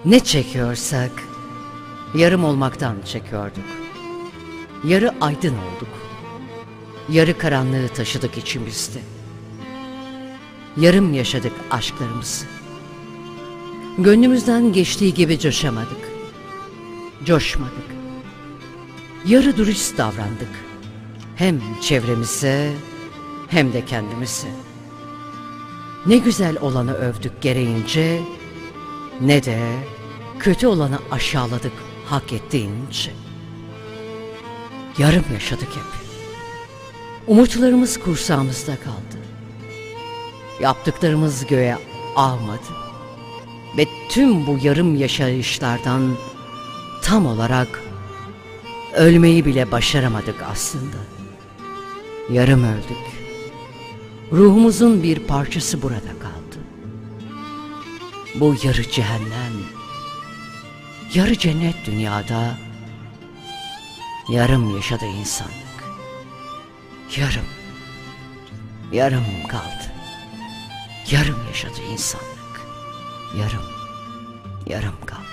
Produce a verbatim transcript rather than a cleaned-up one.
Ne çekiyorsak yarım olmaktan çekiyorduk. Yarı aydın olduk. Yarı karanlığı taşıdık içimizde. Yarım yaşadık aşklarımızı. Gönlümüzden geçtiği gibi coşamadık. Coşmadık. Yarı dürüst davrandık. Hem çevremize hem de kendimize. Ne güzel olanı övdük gereğince, ne de kötü olanı aşağıladık hak ettiğince. Yarım yaşadık hep. Umutlarımız kursağımızda kaldı. Yaptıklarımız göğe almadı. Ve tüm bu yarım yaşayışlardan tam olarak ölmeyi bile başaramadık aslında. Yarım öldük. Ruhumuzun bir parçası burada kaldı. Bu yarı cehennem, yarı cennet dünyada yarım yaşadı insanlık. Yarım, yarım kaldı. Yarım yaşadı insanlık. Yarım, yarım kaldı.